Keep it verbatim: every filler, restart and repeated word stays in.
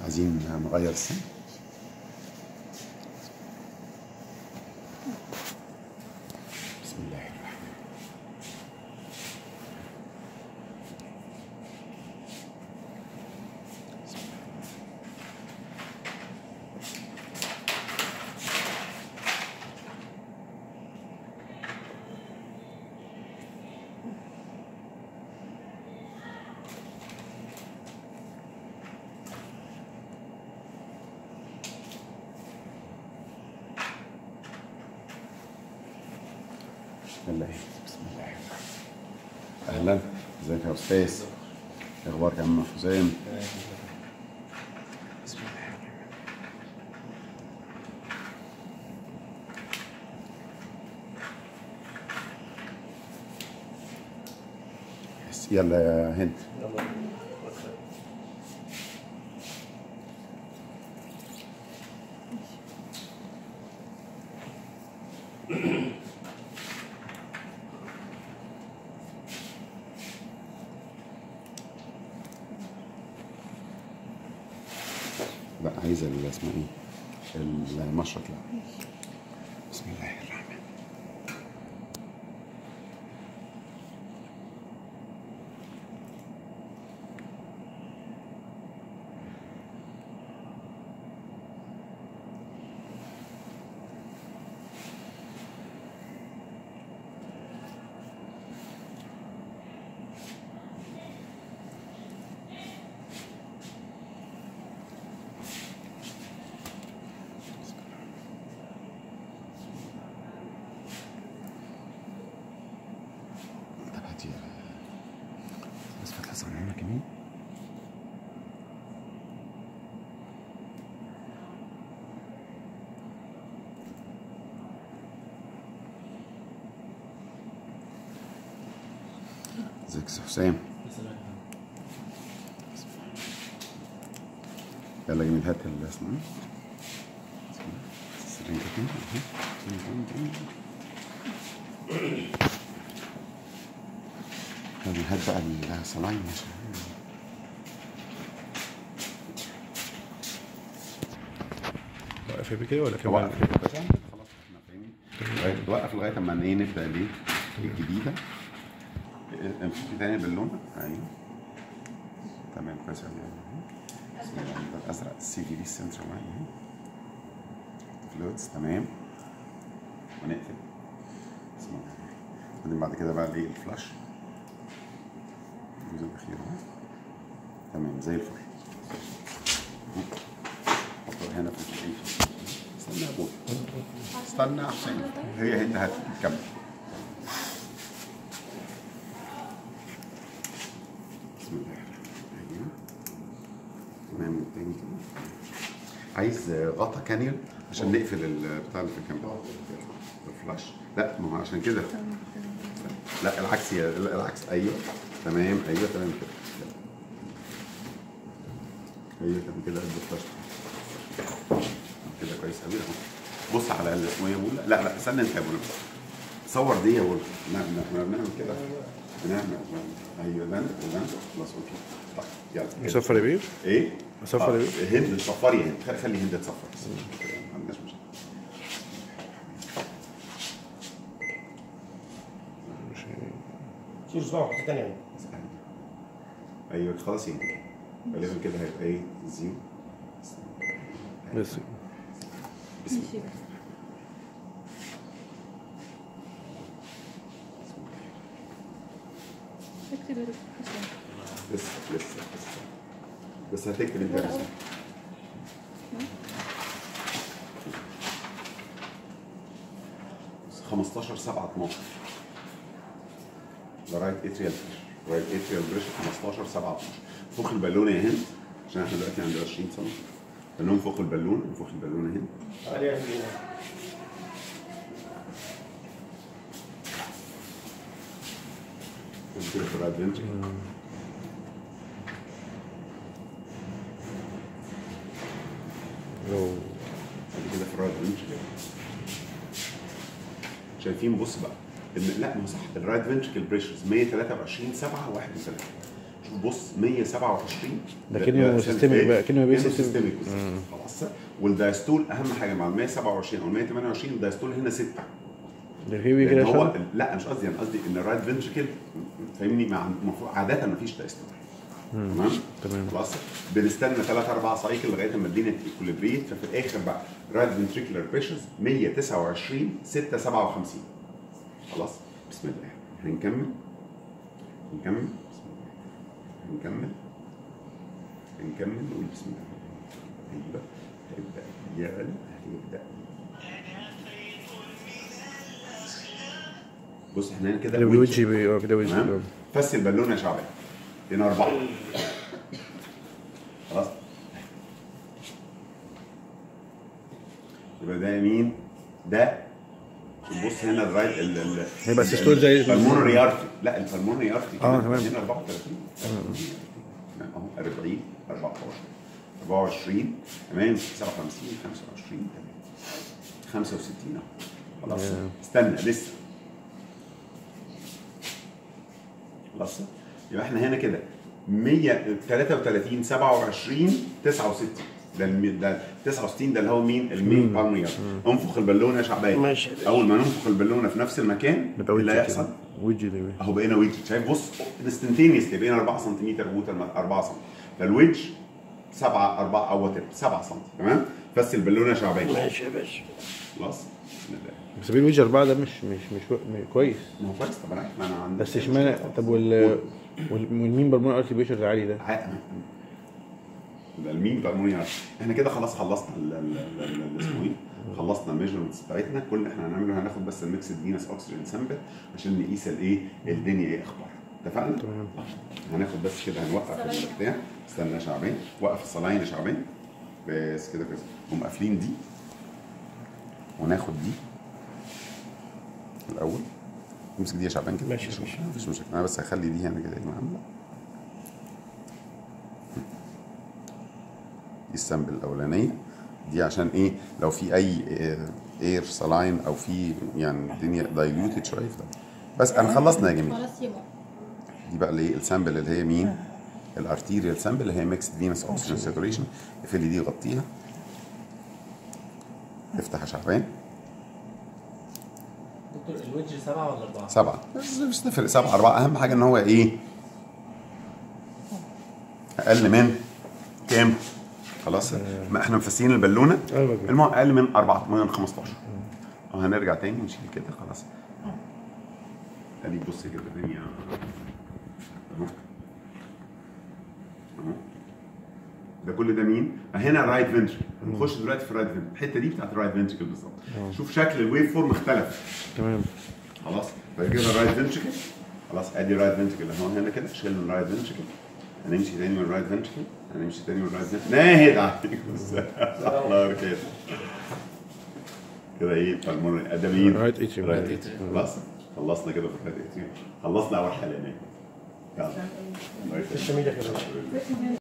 عايزين نغير السن. بسم الله الرحمن بسم الله بسم الله. اهلا، ازيك يا استاذ؟ اخبارك يا عم حسام؟ بسم الله. يلا يا هند. لا عايزه اللي اسمها ايه؟ المشرط. لا. بسم الله الرحمن. بس فتحة صغيرة كمان. ازيك يا حسام؟ يلا جميل، هات الاسماء. السرنجة كده اهي. هات بقى الصلاين عشان واقف بكده ولا كمان؟ وقف خلاص احنا فاهمين. وقف لغايه اما ايه نبدا ليه الجديده. امسكي تاني باللون. ايوه تمام كويس قوي. بسم الله الازرق. السي في دي السنتر لاين فلويدز. تمام ونقفل. بسم الله. بعدين بعد كده بقى الايه الفلاش الجزء الاخير اهو. تمام زي الفل. حطه هنا في الايه. استنى يا ابوي، استنى يا حسين. هي هند هتكمل. بسم الله الرحمن الرحيم. تمام تاني كده. عايز غطا كانيون عشان نقفل البتاع اللي في الكاميرا الفلاش. لا ما هو عشان كده. لا العكس، يا العكس. ايوه تمام. ايوه تمام كده. ايوه تمام كده. قد الفلاش كده كويس قوي اهو. بص على اللي اسمه ايه يا بولا. لا لا استنى انت يا بولا، صور دي يا بولا. لا احنا بنعمل كده. بنعمل ايوه لاند ولاند. خلاص اوكي. طيب يلا نصفر يا بيه؟ ايه؟ نصفر يا بيه؟ هند تصفري. هند خلي هند تصفر بس. ما عندناش مشكله. شيل صباعه حته ثانيه. ايوه خلاص هند. غالبا كده هيبقى ايه زيرو. بس بسم الله. اكتب يا لسه لسه لسه بس هتكتب انت يا حسين. خمستاشر سبعة اتناشر. ده رايت اتريال رايت اتريال بريشر خمستاشر سبعة اتناشر. فوق البالونه يا هند عشان احنا دلوقتي عند عشرين سم. خليهم فوق البالونه. فوق البالونه هند. عليها كده في الرايت فنتريكل. بعد كده في الرايت فنتريكل. شايفين؟ بص بقى. لا ما هو صح. الرايت فنتريكل بريشرز مية وتلاتة وعشرين سبعة واحد وثلاثين. شوف بص مية وسبعة وعشرين ده كأنه سيستميك بقى، كأنه بيبقى سيستميك خلاص. والدايستول اهم حاجه مع ال مية وسبعة وعشرين او مية وتمانية وعشرين الدايستول هنا ستة. ده في بيجي لأن هو عشان لا مش قصدي، انا قصدي ان الرايت فنتريكل فاهمني مع المفروض عاده ما فيش دايستول. تمام تمام. خلاص. بنستنى ثلاثة أربعة سايكل لغايه ما الدنيا تيكوليبريت، ففي الاخر بقى رايت فنتريكولار بريشرز مية وتسعة وعشرين ستة سبعة وخمسين. خلاص بسم الله هنكمل نكمل بسم الله نكمل نكمل نقول بسم الله. هيبقى هيبدا يعلى هيبدا. بص احنا هنا كده كده وجهي بي- اه كده وجهي تمام. فس البالونه يا شعبان هنا أربعة. خلاص يبقى ده يمين ده. بص هنا الرايت ال ال هيبقى السيستول زي البلمونري ارتي. لا البلمونري ارتي اه تمام. هنا أربعة وثلاثين اهو أربعين أربعة عشر أربعة وعشرين تمام سبعة وخمسين خمسة وعشرين تمام خمسة وستين اهو خلاص. استنى لسه خلاص. يبقى احنا هنا كده مية وتلاتة وتلاتين سبعة وعشرين تسعة وستين. ده الم... ده تسعة وستين ده اللي هو مين؟ المين بالمير. انفخ البالونه يا شعبان. ماشي. اول ما ننفخ البالونه في نفس المكان نبقى اللي هيحصل وجهي ده اهو بقينا ويدج. شايف بص انستنتينيوسلي بقينا أربعة سنتيمتر ووتر أربعة سم. فالويدج سبعة أربعة او وات سبعة سم. تمام. بس البالونه يا شعبان. ماشي يا باشا. خلاص بسم الله. بس بين وجه أربعة ده مش مش مش م- كويس. ما هو كويس. طب انا عارف ما انا عندي بس اشمعنى طب وال والمين بالمون ارتي بيشر العالي ده؟ ع- ده المين بالموني عارف. احنا كده خلاص خلصنا ال- ال- ال- ال- اسمه ايه؟ خلصنا الميجرمنتس بتاعتنا. كل اللي احنا هنعمله هناخد بس الميكسد فينس اوكسجين سامبل عشان نقيس الايه الدنيا ايه اخبارها. اتفقنا؟ تمام. هناخد بس كده هنوقف البتاع. استنى يا شعبان وقف الصلاين يا شعبان بس كده كده. هم قافلين دي وناخد دي الاول. امسك دي يا شعبان كده. ماشي، ماشي. مفيش مشكله. انا بس هخلي دي هنا كده يا جماعه. دي السامبل الاولانيه دي عشان ايه لو في اي اير سلاين او في يعني الدنيا دايلوتد شويه في ده. بس انا خلصنا يا جميل. خلاص يبقى دي بقى اللي هي السامبل اللي هي مين؟ الارتيريال سامبل اللي هي ميكسد فينس اوكسجين ساتوريشن. اقفلي دي غطيها. افتح يا شعبان. دكتور الويدج سبعة ولا أربعة؟ سبعة. بس مش تفرق سبعة أربعة. أهم حاجة إن هو إيه؟ أقل من كام؟ خلاص؟ ما إحنا مفسيين البالونة. ايوه كده. المهم أقل من أربعة من خمستاشر. وهنرجع تاني نشيل كده خلاص. أدي بص كده الدنيا أهو. أهو. ده كل ده مين؟ هنا الرايت فنتريكل. هنخش دلوقتي في الرايت فنتريكل. الحتة دي بتاعت الرايت فنتريكل بالظبط. شوف شكل الويف فورم اختلف. تمام. خلاص بعد كده الرايت فنتريكل. خلاص ادي رايت فنتريكل اهو هنا كده. شيلنا الرايت فنتريكل. هنمشي تاني من الرايت فنتريكل. هنمشي تاني من الرايت فنتريكل. ناهد عليك الله كده. كده ايه بالمونري ده مين؟ رايت اتريوم. رايت اتريوم. خلاص خلصنا كده في الرايت اتريوم. خلصنا اول حلقه هناك. يلا. الشميلة كده.